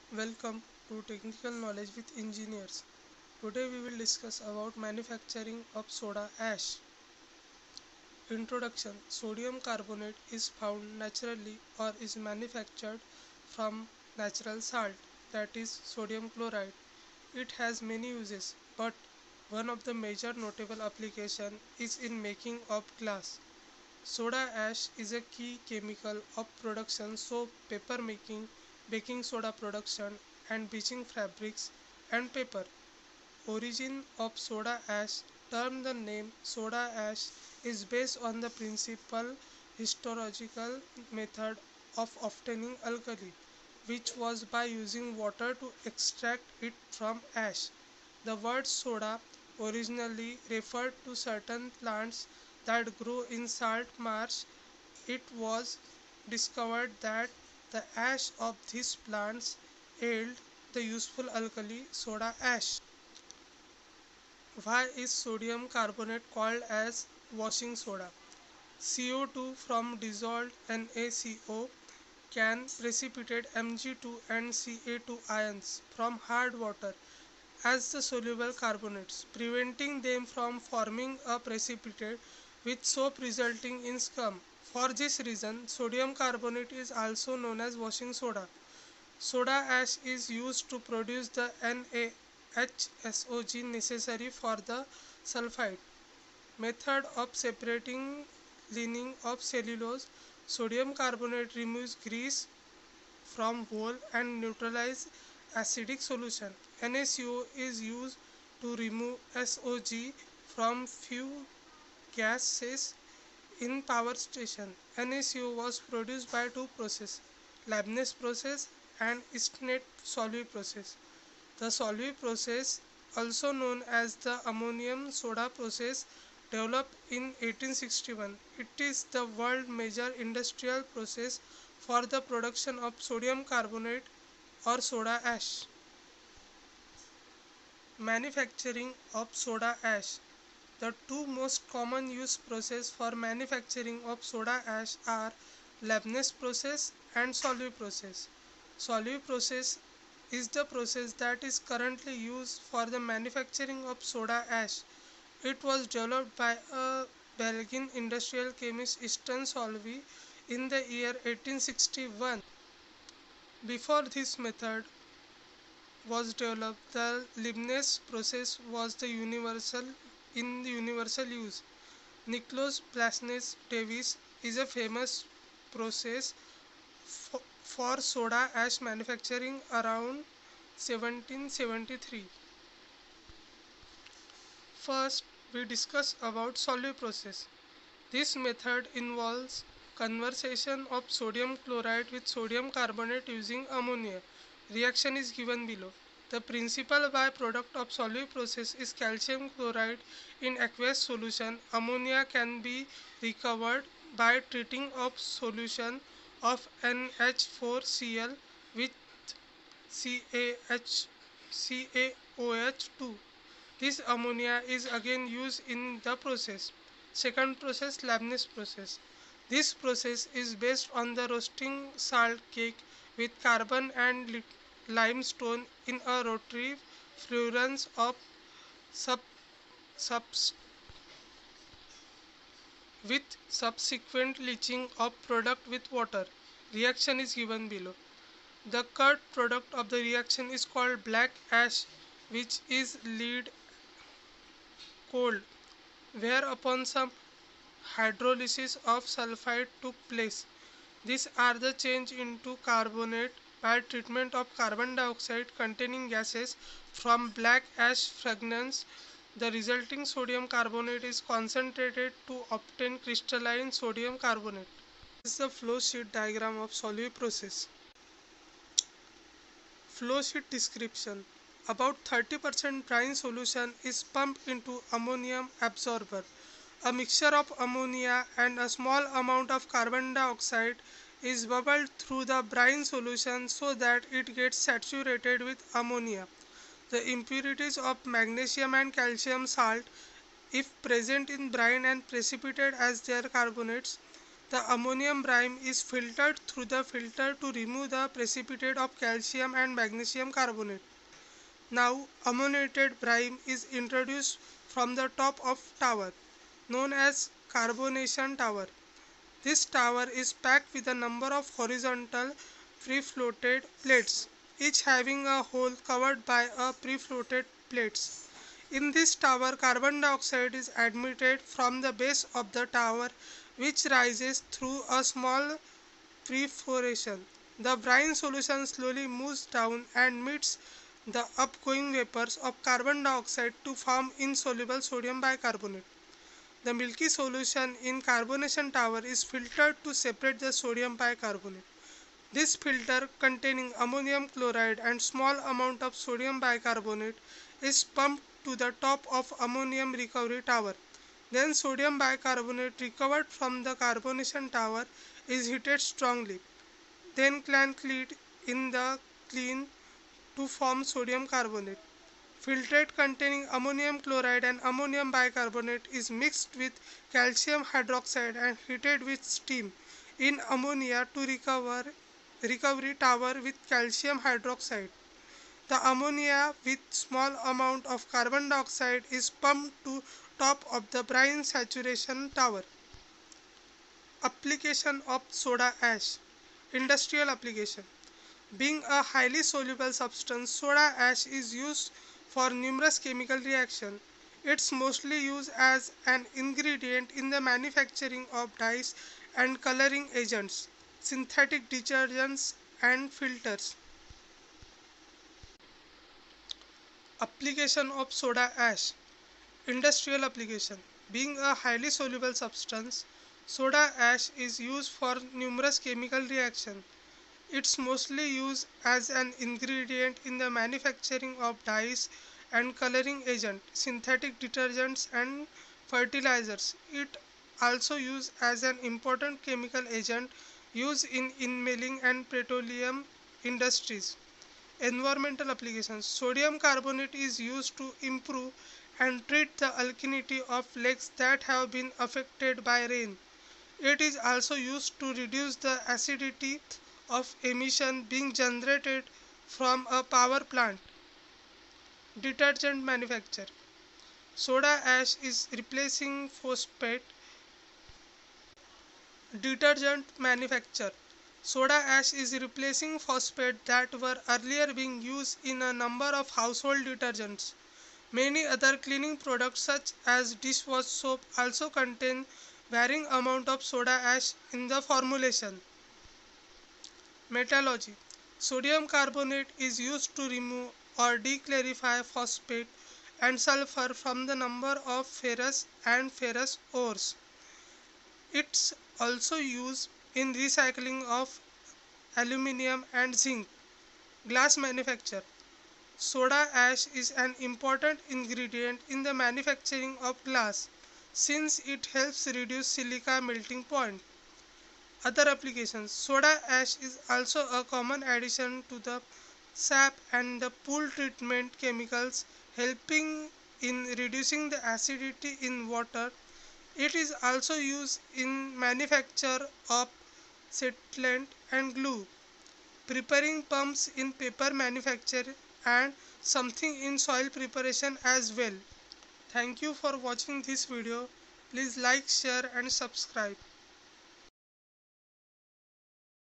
Welcome to Technical Knowledge with Engineers. Today we will discuss about manufacturing of soda ash. Introduction. Sodium carbonate is found naturally or is manufactured from natural salt, that is sodium chloride. It has many uses, but one of the major notable application is in making of glass. Soda ash is a key chemical of production soap, paper making, baking soda production, and bleaching fabrics and paper. Origin of soda ash term. The name soda ash is based on the principal historical method of obtaining alkali, which was by using water to extract it from ash. The word soda originally referred to certain plants that grow in salt marsh. It was discovered that the ash of these plants yield the useful alkali soda ash. Why is sodium carbonate called as washing soda? CO2 from dissolved NaCO can precipitate Mg2 and Ca2 ions from hard water as the soluble carbonates, preventing them from forming a precipitate with soap resulting in scum. For this reason, sodium carbonate is also known as washing soda. Soda ash is used to produce the NaHSOG necessary for the sulfide. Method of separating lining of cellulose. Sodium carbonate removes grease from whole and neutralize acidic solution. NaCO is used to remove SOG from few gases in power station. NaCO was produced by two processes, Leibniz process and Istnet-Solvay process. The Solvay process, also known as the ammonium soda process, developed in 1861. It is the world major industrial process for the production of sodium carbonate or soda ash. Manufacturing of soda ash. The two most common use process for manufacturing of soda ash are Leibniz process and Solvay process. Solvay process is the process that is currently used for the manufacturing of soda ash. It was developed by a Belgian industrial chemist Easton Solvay in the year 1861. Before this method was developed, the Leibniz process was the universal use. Nicholas Plasnes Davis is a famous process for soda ash manufacturing around 1773. First, we discuss about Solvay process. This method involves conversion of sodium chloride with sodium carbonate using ammonia. Reaction is given below. The principal byproduct of Solvay process is calcium chloride in aqueous solution. Ammonia can be recovered by treating of solution of NH4Cl with CaOH2. This ammonia is again used in the process. Second process, Leibniz process. This process is based on the roasting salt cake with carbon and limestone in a rotary furnace of sub, subs, with subsequent leaching of product with water. Reaction is given below. The cut product of the reaction is called black ash, which is lead cold, whereupon some hydrolysis of sulfide took place. These are the change into carbonate by treatment of carbon dioxide containing gases from black ash fragments. The resulting sodium carbonate is concentrated to obtain crystalline sodium carbonate. This is the flow sheet diagram of Solvay process. Flow sheet description. About 30% brine solution is pumped into ammonium absorber. A mixture of ammonia and a small amount of carbon dioxide is bubbled through the brine solution so that it gets saturated with ammonia. The impurities of magnesium and calcium salt, if present in brine and precipitated as their carbonates, The ammonium brine is filtered through the filter to remove the precipitate of calcium and magnesium carbonate. Now, ammoniated brine is introduced from the top of tower, known as carbonation tower. This tower is packed with a number of horizontal pre-floated plates, each having a hole covered by a pre-floated plates. In this tower, carbon dioxide is admitted from the base of the tower, which rises through a small perforation. The brine solution slowly moves down and meets the upgoing vapors of carbon dioxide to form insoluble sodium bicarbonate. The milky solution in carbonation tower is filtered to separate the sodium bicarbonate. This filter, containing ammonium chloride and small amount of sodium bicarbonate, is pumped to the top of ammonium recovery tower. Then sodium bicarbonate recovered from the carbonation tower is heated strongly. Then cleaned in the clean to form sodium carbonate. Filtrate containing ammonium chloride and ammonium bicarbonate is mixed with calcium hydroxide and heated with steam in ammonia to recovery tower with calcium hydroxide. The ammonia with small amount of carbon dioxide is pumped to top of the brine saturation tower. Application of soda ash. Industrial application. Being a highly soluble substance, soda ash is used for numerous chemical reactions. It's mostly used as an ingredient in the manufacturing of dyes and coloring agents, synthetic detergents and filters. Application of soda ash. Industrial application. Being a highly soluble substance, soda ash is used for numerous chemical reactions. It's mostly used as an ingredient in the manufacturing of dyes and coloring agents, synthetic detergents and fertilizers. It also used as an important chemical agent used in milling and petroleum industries. Environmental applications. Sodium carbonate is used to improve and treat the alkalinity of lakes that have been affected by rain. It is also used to reduce the acidity of emission being generated from a power plant. Detergent manufacture. Soda ash is replacing phosphate. Detergent manufacture. Soda ash is replacing phosphate that were earlier being used in a number of household detergents. Many other cleaning products such as dishwash soap also contain varying amount of soda ash in the formulation. Metallurgy. Sodium carbonate is used to remove or declarify phosphate and sulfur from the number of ferrous and ferrous ores. It's also used in recycling of aluminium and zinc. Glass manufacture. Soda ash is an important ingredient in the manufacturing of glass since it helps reduce silica melting point. Other applications. Soda ash is also a common addition to the sap and the pool treatment chemicals, helping in reducing the acidity in water. It is also used in manufacture of sealant and glue, preparing pumps in paper manufacture and something in soil preparation as well. Thank you for watching this video. Please like, share and subscribe.